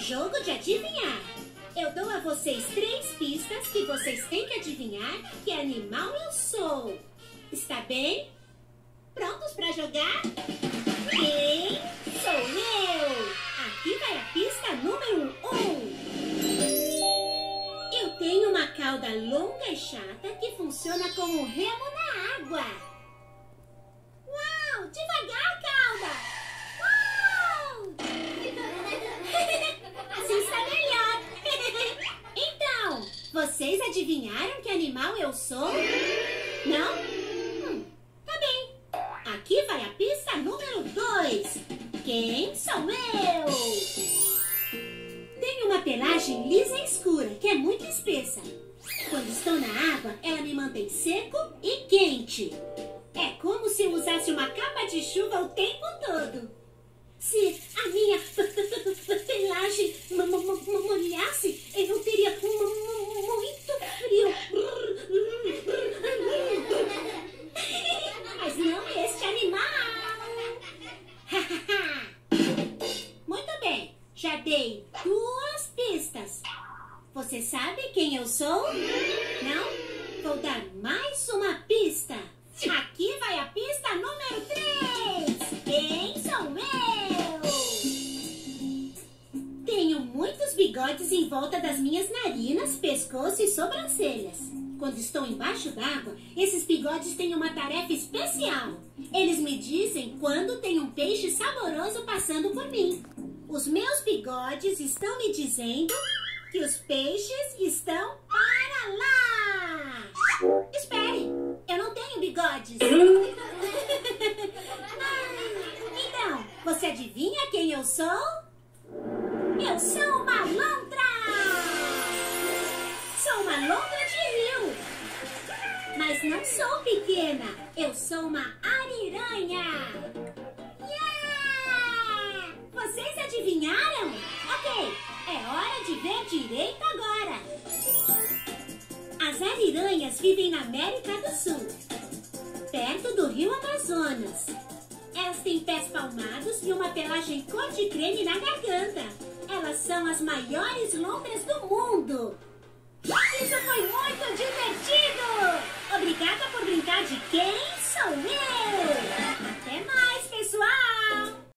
jogo de adivinhar. Eu dou a vocês 3 pistas que vocês têm que adivinhar que animal eu sou. Está bem? Prontos para jogar? Quem sou eu? Aqui vai a pista número 1. Eu tenho uma cauda longa e chata que funciona como um remo na água. Uau! Devagar, cauda! Uau! Assim está melhor. Então, vocês adivinharam que animal eu sou? Não? Tá bem. Aqui vai a pista número 2. Quem sou eu? Tenho uma pelagem lisa e escura, que é muito espessa. Quando estou na água, ela me mantém seco e quente. É como se eu usasse uma capa de chuva o tempo todo. Se a minha pelagem molhasse, eu teria muito frio. Mas não este animal. Muito bem, já dei 2 pistas. Você sabe quem eu sou? Não? Vou dar mais uma pista. Aqui vai a pista número 3. Quem sou eu? Tenho muitos bigodes em volta das minhas narinas, pescoço e sobrancelhas. Quando estou embaixo d'água, esses bigodes têm uma tarefa especial. Eles me dizem quando tem um peixe saboroso passando por mim. Os meus bigodes estão me dizendo que os peixes estão para lá. Espere, eu não tenho bigodes. Então, você adivinha quem eu sou? Eu sou uma lontra! Sou uma lontra de rio. Mas não sou pequena, eu sou uma ariranha. Yeah! Vocês adivinharam? Ok, é hora de ver direito agora. As ariranhas vivem na América do Sul, perto do rio Amazonas. Elas têm pés palmados e uma pelagem cor de creme na garganta. Elas são as maiores lontras do mundo. Isso foi muito divertido! Obrigada por brincar de Quem Sou Eu?